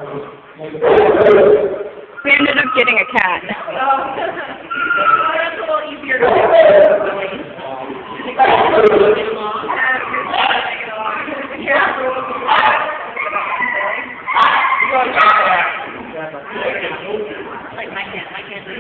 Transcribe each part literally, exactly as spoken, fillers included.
We ended up getting a cat. Oh. That's a little easier to do. Like my cat, my cat.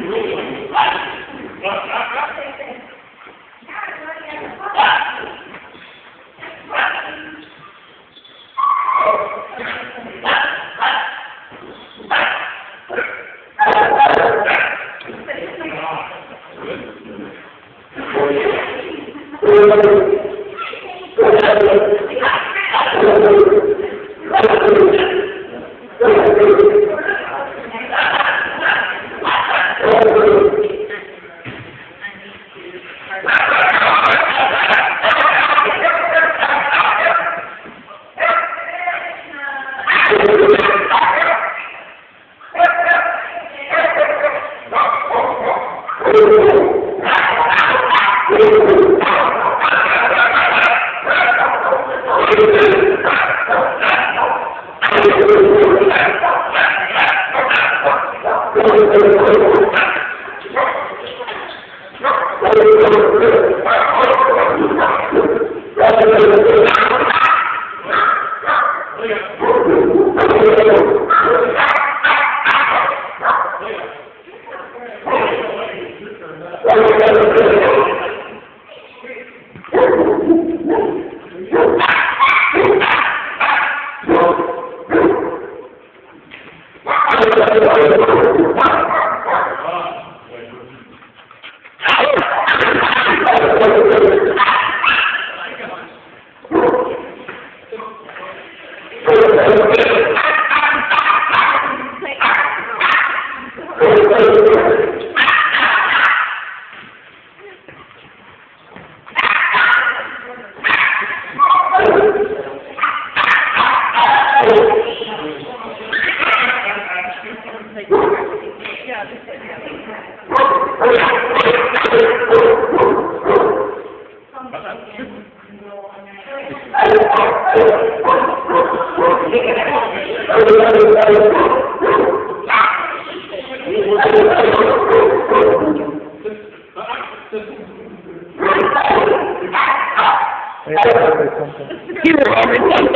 You remember something?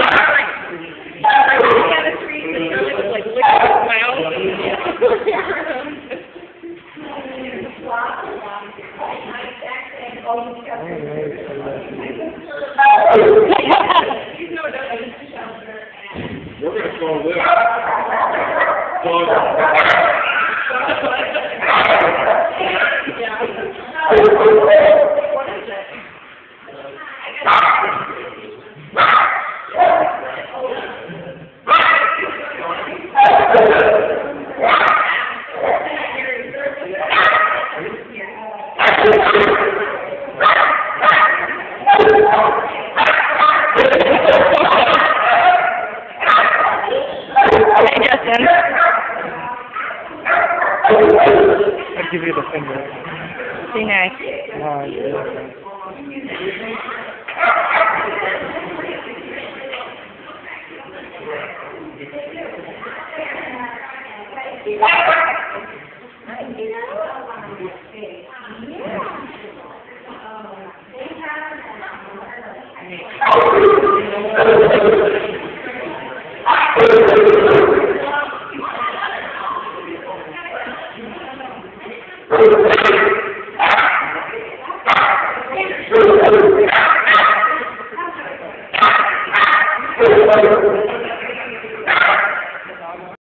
I had a treat and Shirley was like licking his mouth. We're going to call this. Hey, Justin. I'll give you the finger. Be nice. Oh, yeah. Thank you.